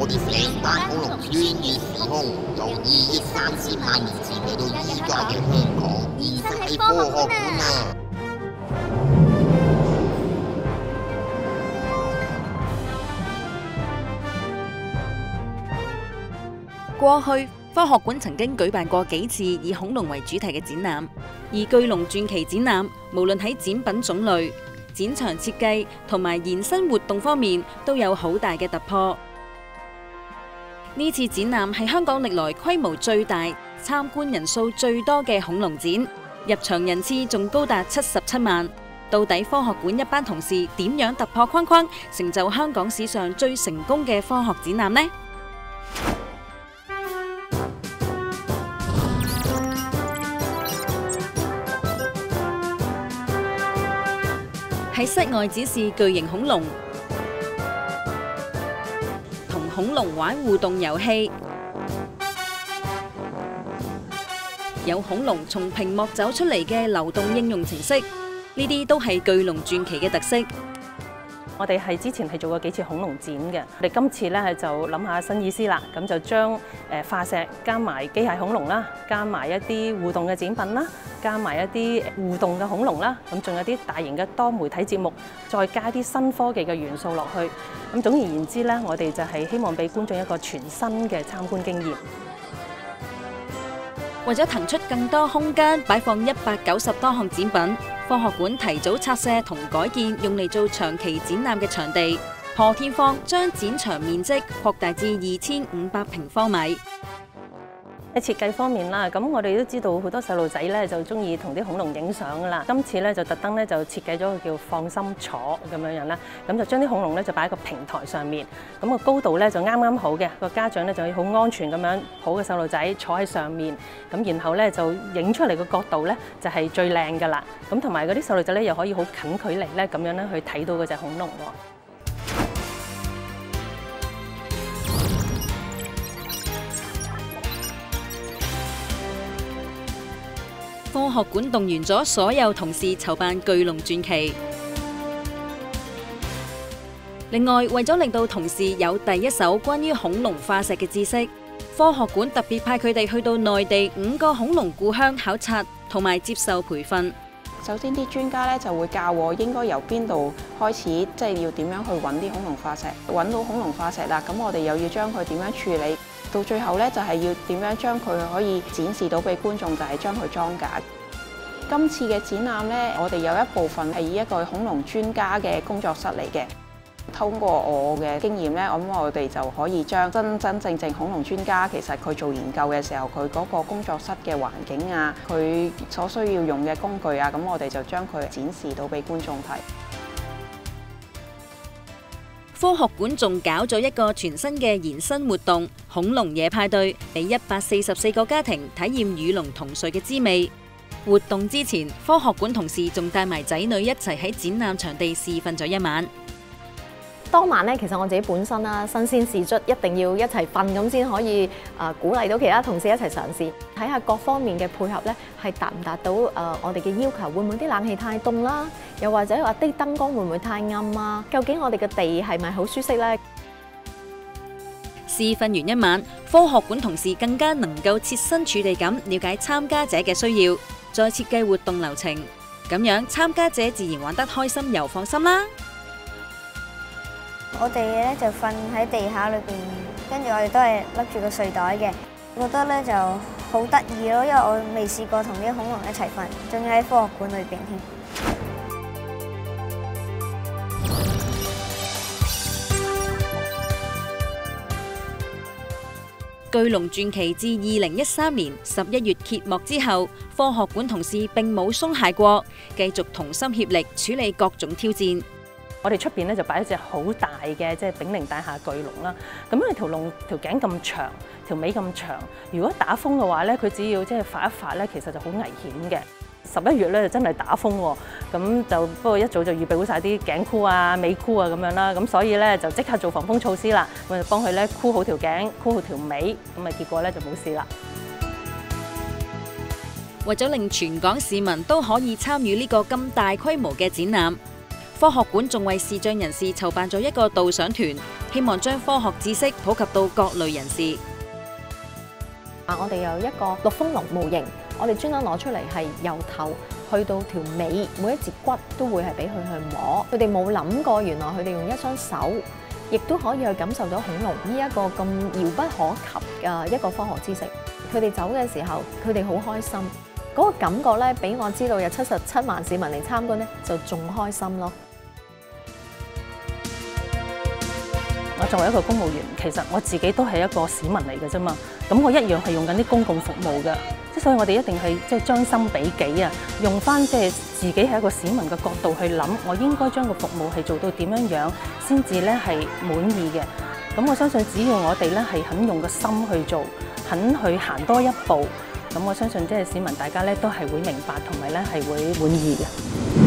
嗰啲成班恐龍穿越時空，由2億3千萬年前嚟到依家嘅香港，現身喺科學館啊！ 過去科學館曾經舉辦過幾次以恐龍為主題嘅展覽，而巨龍傳奇展覽無論喺展品種類、展場設計同埋延伸活動方面都有好大嘅突破。呢次展覽係香港歷來規模最大、參觀人數最多嘅恐龍展，入場人次仲高達77萬。到底科學館一班同事點樣突破框框，成就香港史上最成功嘅科學展覽呢？喺室外展示巨型恐龍，同恐龍玩互動遊戲，有恐龍從屏幕走出嚟嘅流動應用程式，呢啲都係巨龍傳奇嘅特色。 我哋係之前係做過幾次恐龍展嘅，我哋今次咧就諗下新意思啦，咁就將化石加埋機械恐龍啦，加埋一啲互動嘅展品啦，加埋一啲互動嘅恐龍啦，咁仲有啲大型嘅多媒體節目，再加啲新科技嘅元素落去。咁總而言之咧，我哋就係希望俾觀眾一個全新嘅參觀經驗。 為咗騰出更多空間擺放190多項展品，科學館提早拆卸同改建用嚟做長期展覽嘅場地，破天荒將展場面積擴大至2500平方米。 喺設計方面啦，咁我哋都知道好多細路仔咧就中意同啲恐龍影相噶啦。今次咧就特登咧就設計咗個叫放心坐咁樣樣啦，咁就將啲恐龍咧就擺喺個平台上面，咁個高度咧就啱啱好嘅，個家長咧就要好安全咁樣抱個細路仔坐喺上面，咁然後咧就影出嚟個角度咧就係最靚噶啦，咁同埋嗰啲細路仔咧又可以好近距離咧咁樣咧去睇到嗰隻恐龍喎。 科學館動員咗所有同事籌辦巨龍傳奇。另外，為咗令到同事有第一手關於恐龍化石嘅知識，科學館特別派佢哋去到內地5個恐龍故鄉考察，同埋接受培訓。 首先啲專家咧就會教我應該由邊度開始，即係要點樣去揾啲恐龍化石，揾到恐龍化石啦，咁我哋又要將佢點樣處理。到最後咧，就係要點樣將佢可以展示到俾觀眾，就係將佢裝架。今次嘅展覽咧，我哋有一部分係以一個恐龍專家嘅工作室嚟嘅。通過我嘅經驗咧，咁我哋就可以將真正恐龍專家其實佢做研究嘅時候，佢嗰個工作室嘅環境啊，佢所需要用嘅工具啊，咁我哋就將佢展示到俾觀眾睇。 科學館仲搞咗一個全新嘅延伸活動——恐龍夜派對，俾144個家庭體驗與龍同睡嘅滋味。活動之前，科學館同事仲帶埋仔女一齊喺展覽場地試瞓咗一晚。 當晚咧，其實我自己本身啦，新鮮事卒一定要一齊瞓咁先可以鼓勵到其他同事一齊嘗試，睇下各方面嘅配合咧係達唔達到我哋嘅要求，會唔會啲冷氣太凍啦？又或者話啲燈光會唔會太暗啊？究竟我哋嘅地係咪好舒適咧？ 試瞓完一晚，科學館同事更加能夠設身處地咁了解參加者嘅需要，再設計活動流程，咁樣參加者自然玩得開心又放心啦。 我哋咧就瞓喺地下裏邊，跟住我哋都係笠住個睡袋嘅，覺得咧就好得意咯，因為我未試過同啲恐龍一齊瞓，仲要喺科學館裏邊添。 巨龍傳奇自2013年11月揭幕之後，科學館同事並冇鬆懈過，繼續同心協力處理各種挑戰。 我哋出邊咧就擺一隻好大嘅即係炳靈大廈巨龍啦。咁因為條龍條頸咁長，條尾咁長，如果打風嘅話咧，佢只要即係發一發咧，其實就好危險嘅。11月咧就真係打風喎，咁就不過一早就預備好晒啲頸箍啊、尾箍啊咁樣啦。咁所以咧就即刻做防風措施啦，我就幫佢咧箍好條頸、箍好條尾，咁啊結果咧就冇事啦。 為咗令全港市民都可以參與呢個咁大規模嘅展覽， 科學館仲為視障人士籌辦咗一個導賞團，希望將科學知識普及到各類人士。 我哋有一個陸豐龍模型，我哋專登攞出嚟係由頭去到條尾，每一節骨都會係俾佢去摸。佢哋冇諗過，原來佢哋用一雙手，亦都可以去感受到恐龍呢一個咁遙不可及嘅一個科學知識。佢哋走嘅時候，佢哋好開心，嗰個感覺咧，比我知道有77萬市民嚟參觀咧，就仲開心咯。 我作為一個公務員，其實我自己都係一個市民嚟嘅啫嘛。咁我一樣係用緊啲公共服務嘅，所以我哋一定係即係將心比己啊，用翻即係自己係一個市民嘅角度去諗，我應該將個服務係做到點樣樣先至咧係滿意嘅。咁我相信只要我哋咧係肯用個心去做，肯去行多一步，咁我相信即係市民大家咧都係會明白同埋咧係會滿意嘅。